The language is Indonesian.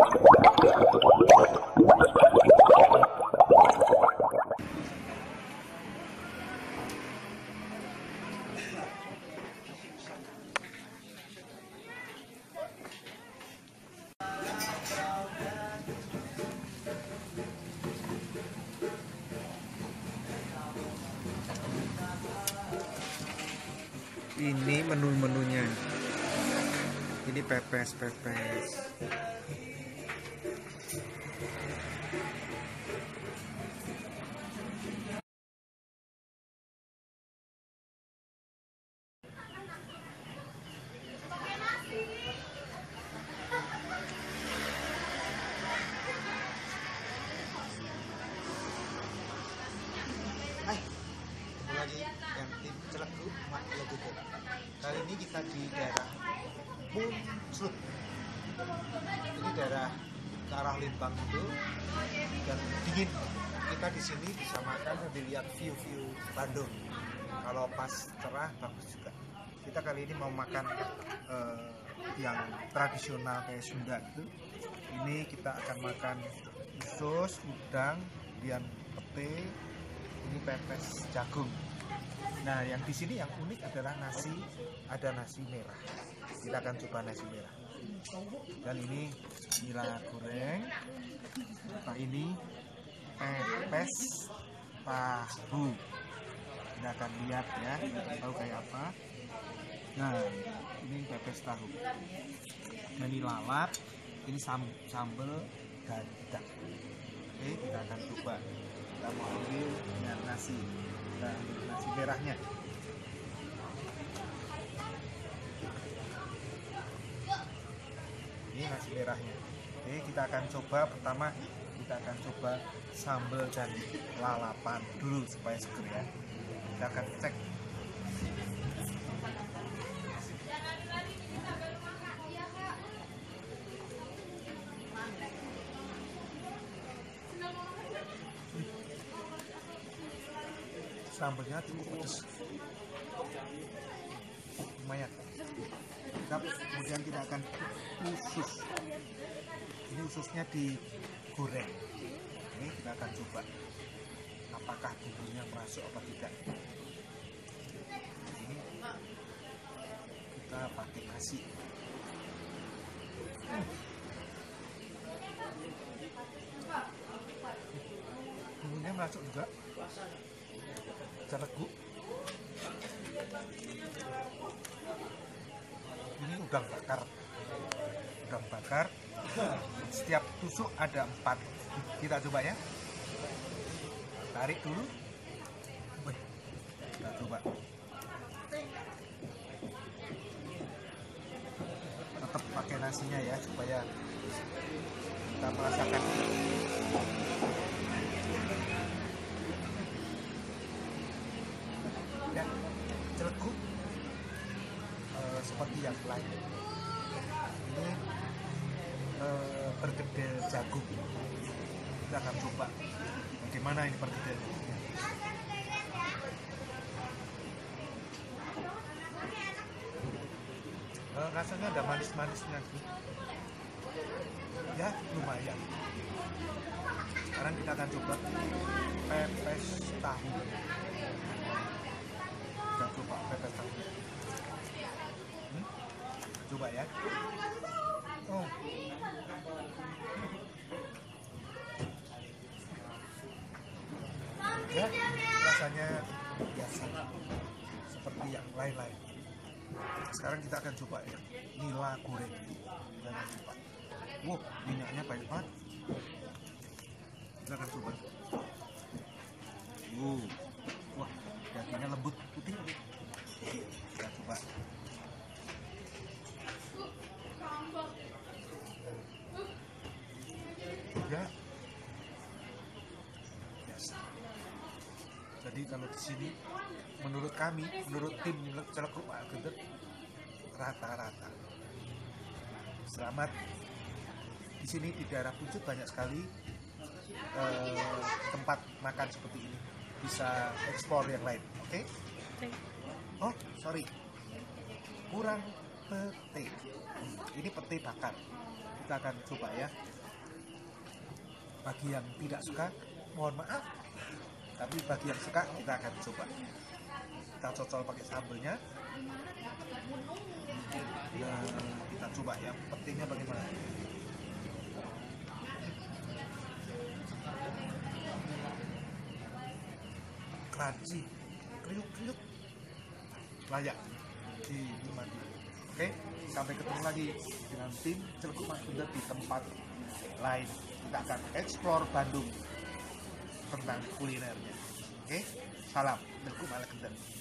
Ini menu-menunya. Ini pepes. Lagi yang tim Cilegon Mak Legowo. Kali ini kita di daerah Punclut. Ini daerah ke arah Lembang itu dan dingin. Kita di sini bisa makan sambil lihat view Bandung. Kalau pas cerah bagus juga. Kita kali ini mau makan yang tradisional kayak Sunda itu. Ini kita akan makan usus, udang, kemudian pete, ini pepes jagung. Nah, yang di sini yang unik adalah nasi, ada nasi merah. Kita akan coba nasi merah. Dan ini nila goreng. Nah, ini pepes tahu. Kita akan lihat ya, tahu kayak apa. Nah, ini pepes tahu. Ini lalap, ini sambal dadak. Oke, kita akan coba. Kita mau ambil dengan nasi. Kita ambil nasi merahnya. Ini nasi merahnya. Oke, kita akan coba. Pertama kita akan coba sambal dan lalapan dulu supaya seger ya. Kita akan cek. Sambalnya cukup pedas, lumayan. Kemudian kita akan usus. Ini ususnya digoreng. Ini kita akan coba apakah bumbunya masuk apa tidak. Ini kita pakai nasi. Bumbunya masuk juga. Celegu. Ini udang bakar. Setiap tusuk ada 4. Kita coba ya. Tarik dulu. Kita coba. Tetap pakai nasinya ya supaya kita merasakan. Ya, celegu seperti yang lain. Ini perkedel jagung. Kita akan coba bagaimana ini perkedel jagungnya. Rasanya ada manis-manisnya sih. Ya, lumayan. Sekarang kita akan coba pepes tahu. Kita coba pepes tahu. Coba ya. Oh. Ya, rasanya biasa seperti yang lain-lain. Sekarang kita akan coba ya, nila goreng. Jangan lupa. Wow, minyaknya banyak banget. Kita akan coba. Wah, dagingnya lembut, putih. Kita coba. Ya, biasa. Jadi kalau di sini, menurut kami, menurut tim Cilegon Mak Legowo, rata-rata. Selamat. Di sini di daerah Punclut banyak sekali tempat makan seperti ini. Bisa eksplor yang lain, oke? Oh, sorry, kurang pete. Ini pete bakar. Kita kita akan coba ya. Bagi yang tidak suka, mohon maaf. Tapi bagi yang suka, kita akan coba. Kita cocol pakai sambelnya. Nah, kita coba ya, pentingnya bagaimana. Crunchy, kriuk-kriuk, layak dinikmati. Oke, sampai ketemu lagi dengan tim Celekuk Mak Gender di tempat lain. Kita akan explore Bandung tentang kulinernya. Oke, salam Celekuk Mak Gender.